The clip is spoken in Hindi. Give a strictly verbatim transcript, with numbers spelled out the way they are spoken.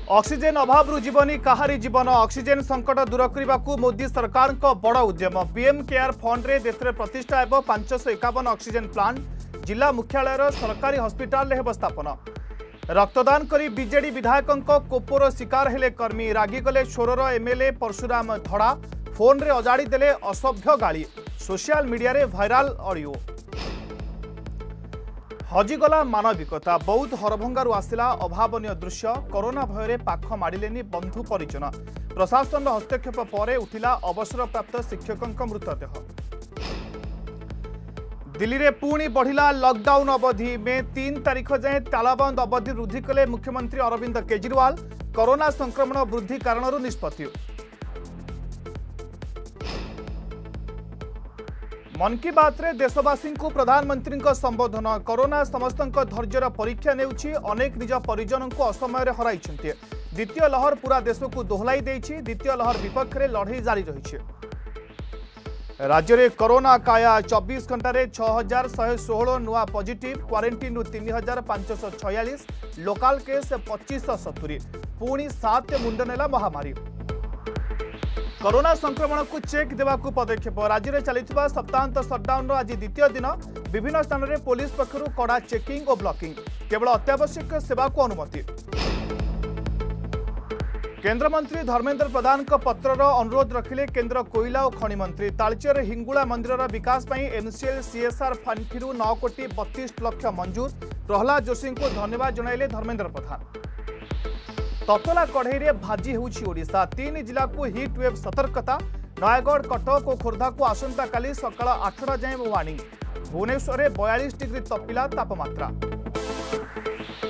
ऑक्सीजन अभाव जीवनी कहारी जीवन ऑक्सीजन संकट दूर करने को मोदी सरकार को बड़ उद्यम पीएम केयर फंड रे देश में प्रतिष्ठा एवं पांच सौ एकावन ऑक्सीजन प्लांट जिला मुख्यालय सरकारी हस्पिटाल हेब स्थापन रक्तदान करी बीजेडी विधायकों कोपोर शिकार हेले कर्मी रागिगले छोरर एमएलए परशुराम धड़ा फोन रे अजाड़ी देले असभ्य गाड़ी सोशल मीडिया रे भाइराल ऑडियो हजिगला मानविकता बौद्ध हरभंगारू आसिला अभावनीय दृश्य कोरोना भୟରେ पाख माडिलेनी बंधु परिजन प्रशासन हस्तक्षेप पर उठिला अवसरप्राप्त शिक्षकों मृतदेह दिल्ली रे पुणी बढ़िला लॉकडाउन अवधि मे तीन तारीख जाए तालाबंद अवधि वृद्धि कले मुख्यमंत्री अरविंद केजरीवाल कोरोना संक्रमण वृद्धि कारणरू निष्पत्ति मन की बात रे देशवासी को प्रधानमंत्री संबोधन कोरोना समस्त धैर्यर परीक्षा नेउछि अनेक निज परिजन को असमय हराई द्वितीय लहर पूरा देश को दोहलाई देछि द्वितीय लहर विपक्ष में लड़ई जारी रही राज्य में कोरोना काया चौबीस घंटे छह हजार शहे षोह नुआ पॉजिटिव क्वारंटाइन तीन हजार पांचश छयालीस लोकाल केस पच्चीस सतुरी पुणी सात मुंड नेला महामारी कोरोना संक्रमण को चेक देवा पदक्षेप राज्य में चलता सप्ताहांत सटडाउन आज द्वितीय दिन विभिन्न स्थान में पुलिस पक्षर कड़ा चेकिंग और ब्लॉकिंग केवल अत्यावश्यक सेवा को अनुमति केंद्र मंत्री धर्मेंद्र प्रधान का पत्रर अनुरोध रखिले केंद्र कोयला और खनि मंत्री तालचेर हिंगुला मंदिर विकास पर एमसीएल सीएसआर फंड नौ कोटी बत्तीस लक्ष मंजूर प्रहलाद जोशी को धन्यवाद जणाइले धर्मेंद्र प्रधान ततला कढ़ई भाजी होशा तीन जिला को हिट वेव सतर्कता नयगढ़ कटक और खोर्धा को आसंता काली सकाळ आठटा जाए वार्निंग भुवनेश्वर में बयालीस डिग्री तपिला तापमात्रा।